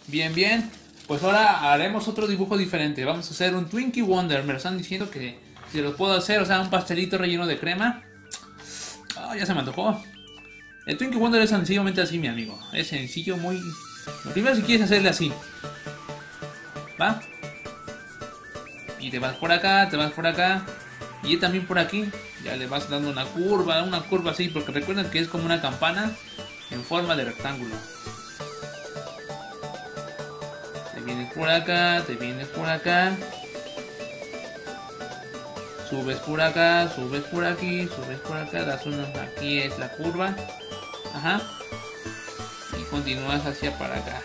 Bien, bien. Pues ahora haremos otro dibujo diferente. Vamos a hacer un Twinkie Wonder. Me lo están diciendo que si lo puedo hacer, o sea, un pastelito relleno de crema. Ah, ya se me antojó. El Twinkie Wonder es sencillamente así, mi amigo. Es sencillo, muy... Lo primero si quieres hacerle así. ¿Va? Y te vas por acá, te vas por acá. Y también por aquí. Ya le vas dando una curva así. Porque recuerden que es como una campana en forma de rectángulo. Te vienes por acá, te vienes por acá. Subes por acá, subes por aquí, subes por acá. Das una... Aquí es la curva. Ajá. Y continúas hacia para acá.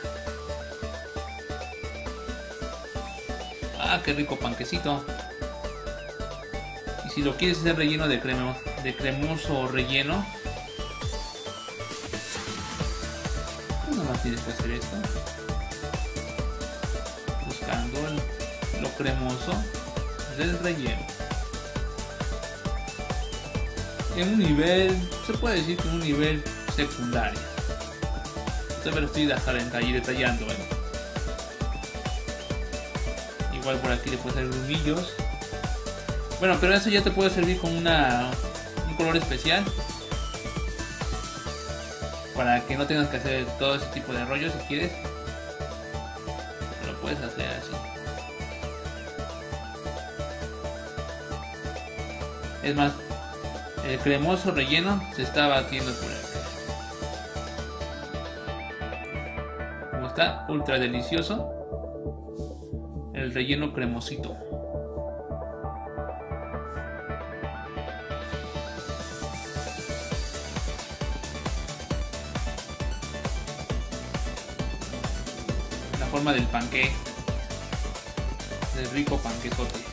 Ah, qué rico panquecito. Y si lo quieres hacer relleno de cremoso relleno, pues nada más tienes que hacer esto. Buscando lo cremoso del relleno. En un nivel, se puede decir que en un nivel secundario. Esto me lo estoy detallando, ¿eh? Igual por aquí le puedes hacer grumillos. Bueno, pero eso ya te puede servir con un color especial. Para que no tengas que hacer todo ese tipo de rollos si quieres. Lo puedes hacer así. Es más, el cremoso relleno se está batiendo por acá. Como está ultra delicioso el relleno cremosito. La forma del panqué, del rico panquezote.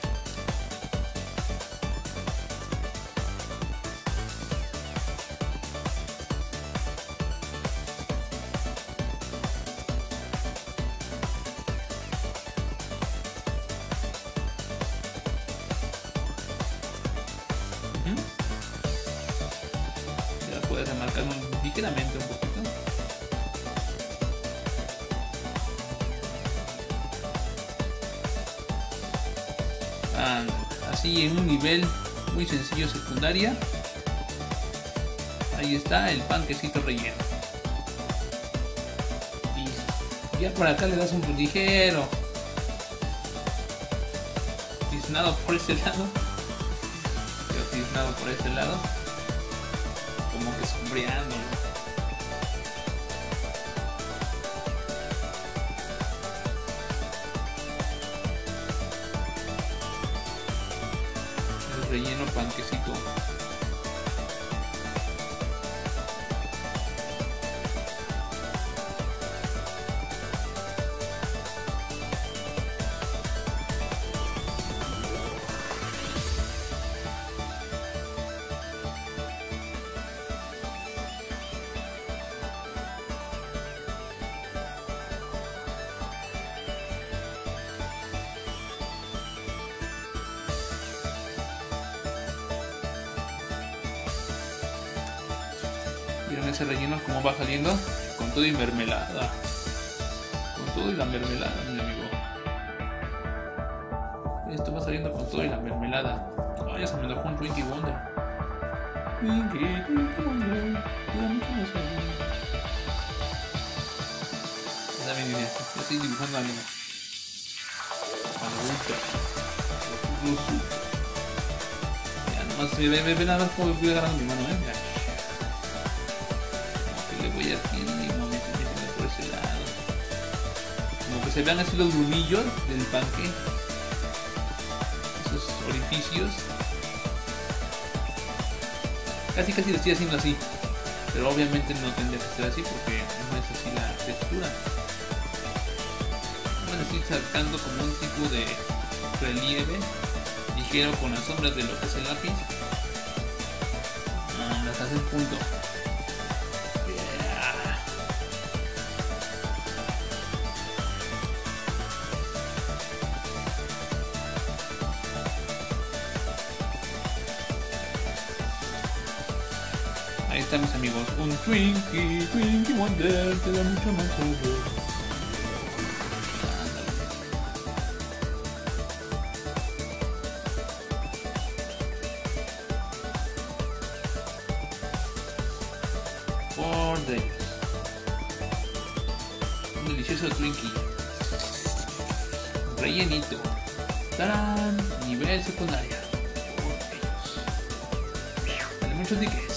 Ya puedes remarcar ligeramente un poquito. Así en un nivel muy sencillo secundaria. Ahí está el panquecito relleno. Y ya por acá le das un ligero tiznado por este lado. Tiznado por este lado. Como que sombreando. Relleno panquecito. Miren ese relleno como va saliendo con todo y mermelada. Con todo y la mermelada, mi amigo. Esto va saliendo con todo y la mermelada. Ah, ya se me dejó un Twinkie Wonder. Twinkie Wonder. Ya ven, ya estoy dibujando algo. Ya nomás ve nada más como voy agarrando mi mano, ya. Voy aquí y un momento por ese lado, como que se vean así los grumillos del panque, esos orificios. Casi lo estoy haciendo así, pero obviamente no tendría que ser así porque no es así la textura. Me estoy sacando como un tipo de relieve ligero con las sombras de lo que es el lápiz. Las hace en punto. Ahí está, mis amigos. Un Twinkie Wonder te da mucho más sabor. por de ellos. Un delicioso Twinkie. Rellenito. ¡Tarán! Nivel secundaria. Por ellos. Dale muchos tickets.